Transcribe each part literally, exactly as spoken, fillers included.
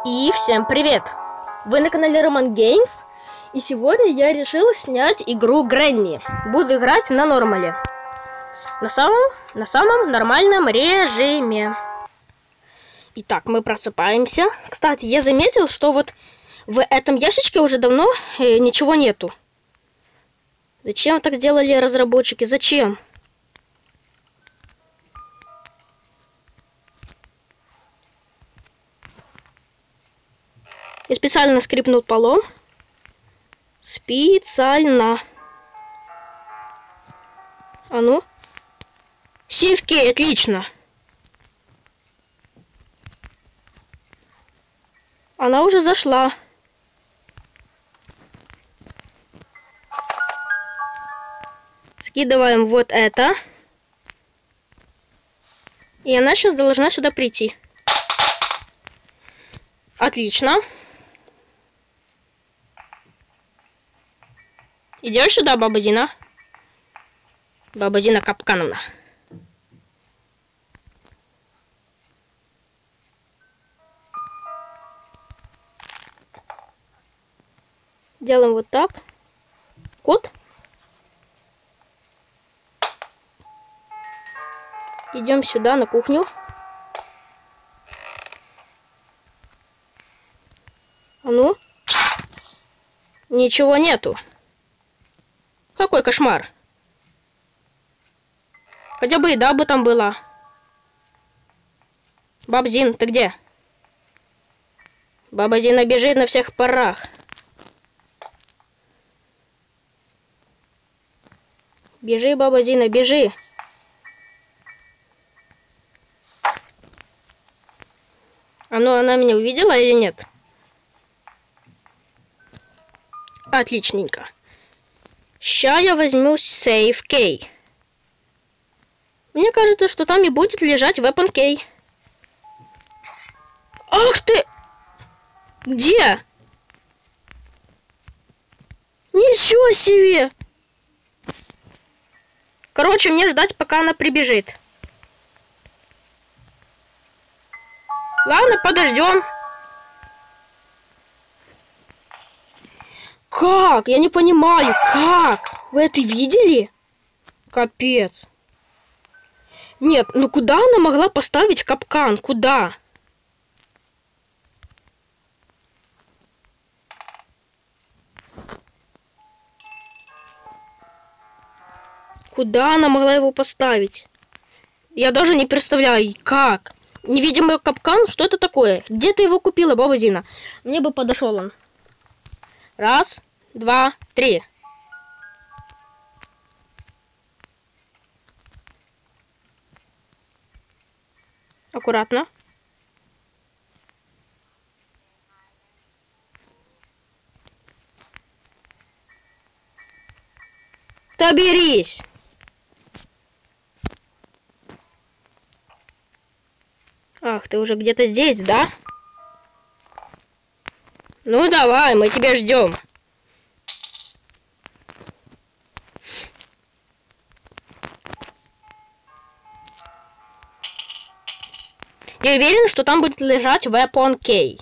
И всем привет! Вы на канале Роман Геймс, и сегодня я решил снять игру Гренни. Буду играть на нормале. На самом, на самом нормальном режиме. Итак, мы просыпаемся. Кстати, я заметил, что вот в этом ящичке уже давно э, ничего нету. Зачем так сделали разработчики? Зачем? Я специально скрипнул полом. Специально. А ну. Сейф кей, отлично. Она уже зашла. Скидываем вот это. И она сейчас должна сюда прийти. Отлично. Идешь сюда, баба Зина? Баба Зина Капкановна. Делаем вот так. Кот. Идем сюда, на кухню. А ну. Ничего нету. Какой кошмар. Хотя бы еда бы там была. Баб Зин, ты где? Баба Зина бежит на всех парах. Бежи, баба Зина, бежи. А ну, она меня увидела или нет? Отличненько. Ща я возьму сейф кей. Мне кажется, что там и будет лежать weapon кей. Ах ты! Где? Ничего себе! Короче, мне ждать, пока она прибежит. Ладно, подождем. Как? Я не понимаю, как? Вы это видели? Капец. Нет, ну куда она могла поставить капкан? Куда? Куда она могла его поставить? Я даже не представляю, как. Невидимый капкан? Что это такое? Где ты его купила, баба Зина? Мне бы подошел он. Раз, два, три. Аккуратно. Соберись. Ах, ты уже где-то здесь, да? Ну давай, мы тебя ждем. Я уверен, что там будет лежать weapon кей.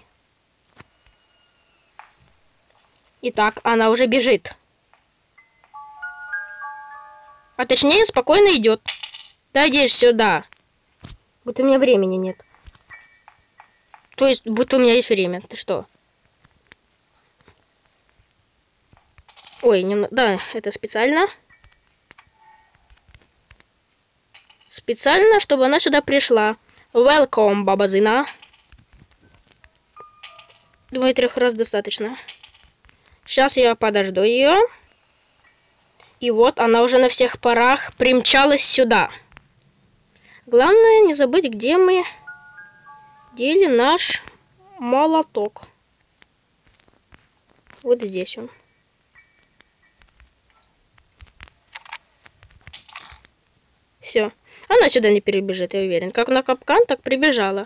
Итак, она уже бежит. А точнее, спокойно идет. Да иди сюда. Будто у меня времени нет. То есть, будто у меня есть время. Ты что? Ой, не... да, это специально. Специально, чтобы она сюда пришла. Welcome, баба Зина. Думаю, трех раз достаточно. Сейчас я подожду ее. И вот она уже на всех парах примчалась сюда. Главное не забыть, где мы дели наш молоток. Вот здесь он. Все. Она сюда не перебежит, я уверен. Как на капкан, так прибежала.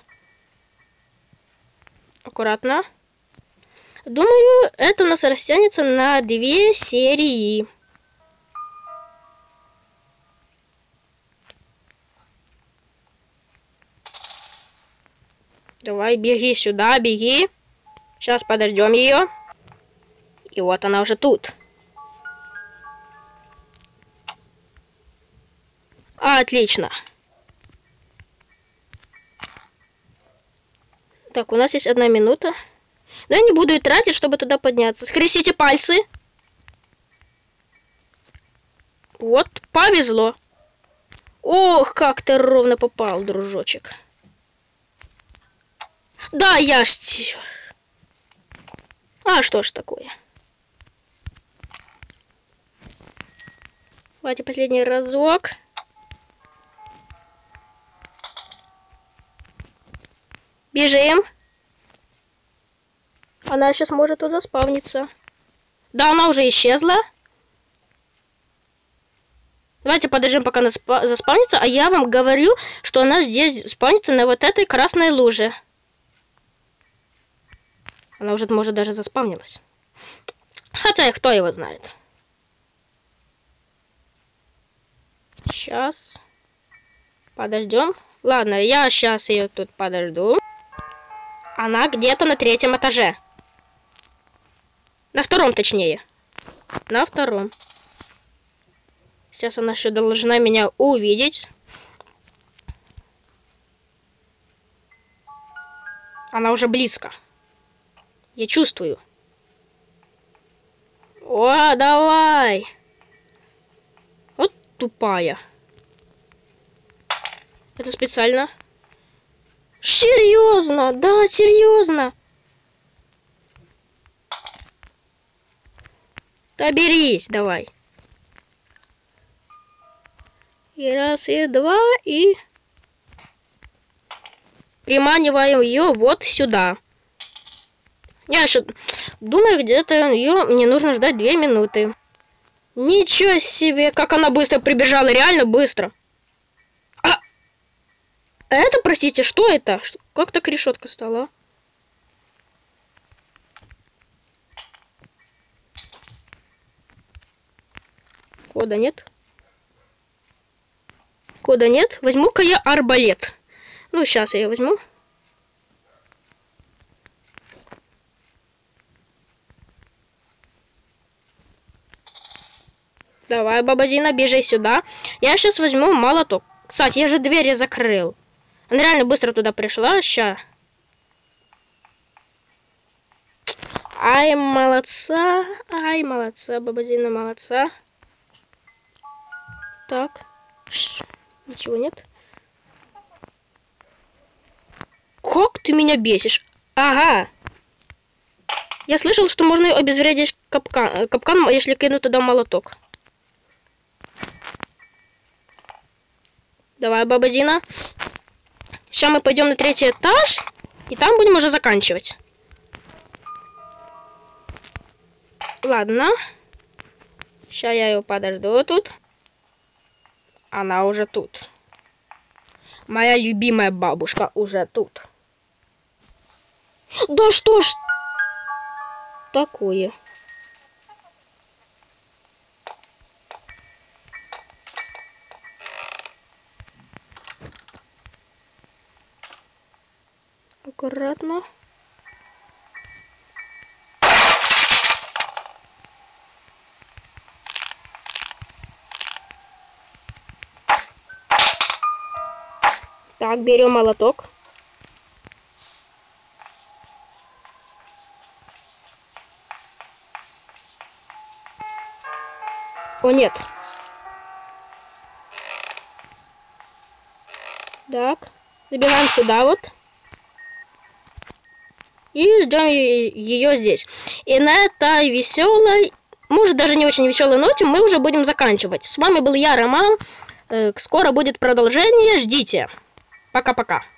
Аккуратно. Думаю, это у нас растянется на две серии. Давай, беги сюда, беги. Сейчас подождем ее. И вот она уже тут. Отлично. Так, у нас есть одна минута. Но я не буду ее тратить, чтобы туда подняться. Скрестите пальцы. Вот, повезло. Ох, как ты ровно попал, дружочек. Да, я ж... А что ж такое? Давайте последний разок. Бежим. Она сейчас может тут заспавниться. Да, она уже исчезла. Давайте подождем, пока она заспавнится. А я вам говорю, что она здесь спавнится на вот этой красной луже. Она уже, может, даже заспавнилась. Хотя, кто его знает. Сейчас. Подождем. Ладно, я сейчас ее тут подожду. Она где-то на третьем этаже. На втором, точнее. На втором. Сейчас она еще должна меня увидеть. Она уже близко. Я чувствую. О, давай. Вот тупая. Это специально. Серьезно? Да, серьезно. Да берись, давай. И раз, и два, и... Приманиваем ее вот сюда. Я еще думаю, где-то ее мне нужно ждать две минуты. Ничего себе, как она быстро прибежала, реально быстро. А это, простите, что это? Как так решетка стала? Кода нет. Кода нет. Возьму-ка я арбалет. Ну, сейчас я ее возьму. Давай, баба Зина, бежи сюда. Я сейчас возьму молоток. Кстати, я же двери закрыл. Она реально быстро туда пришла. Ща. Ай, молодца. Ай, молодца, баба Зина, молодца. Так. Ш, ничего нет. Как ты меня бесишь? Ага. Я слышал, что можно обезвредить капкан, капкан, если кинуть туда молоток. Давай, баба Зина. Сейчас мы пойдем на третий этаж, и там будем уже заканчивать. Ладно. Сейчас я ее подожду тут. Она уже тут. Моя любимая бабушка уже тут. Да что ж такое? Аккуратно. Так, берем молоток. О, нет. Так, забегаем сюда вот. И ждем ее здесь. И на этой веселой, может даже не очень веселой ноте мы уже будем заканчивать. С вами был я, Роман. Скоро будет продолжение. Ждите. Пока-пока.